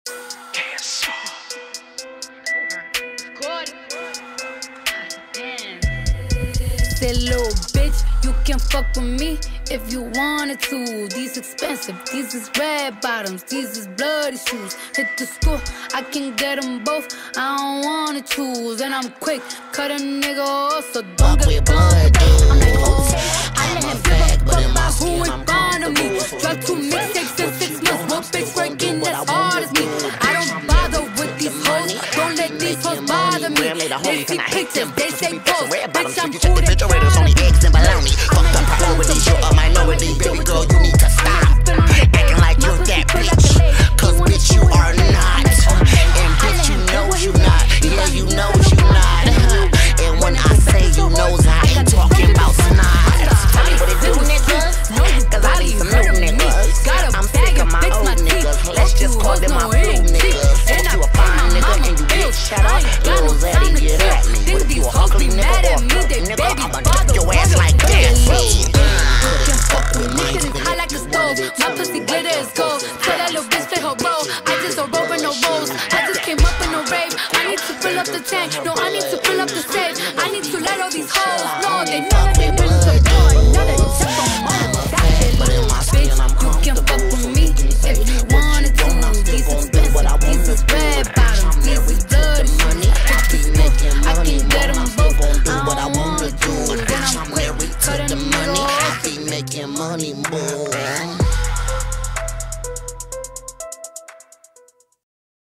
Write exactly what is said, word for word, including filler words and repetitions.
Say, little bitch, you can fuck with me if you wanted to. These expensive, these is red bottoms, these is bloody shoes. Hit the school, I can get them both, I don't wanna choose. And I'm quick, cut a nigga off, so don't get blood. I'm like, oh, I let him give a fuck about who is bonding me. Drop two mixtapes in six months, one bitch working as hard as me. I don't bother with these hoes, don't let these hoes bother me. They see pictures, they say post, bitch, I'm who they refrigerators on the eggs and bologna. Fuck the priorities, you're a minority. Baby girl, you need to stop acting like you're that bitch, cause bitch you are not. And bitch you know you not. Yeah, you know you not. And when I say you knows, I ain't talking about snot. Tell me what it do, niggas, cause I need some new niggas. I'm sick of my old niggas, let's just call them my blue niggas. If you a fine nigga and you bitch, shut up, little zaddy, get at me. But if you a ugly nigga or a crook nigga, I'ma dip your ass like that. Niggas is hot like a stove, my pussy glitter is gold. Tell that little bitch play her role, I just don't roll with no rolls. I just came up in no rave, I need to fill up the tank. No, I need to fill up the safe, I need to let all these hoes know they know that they been some boy. Now that it's up on my bitch, you can fuck with me if you wanted to. These expensive, these is red bottoms, these is dirty money. I can get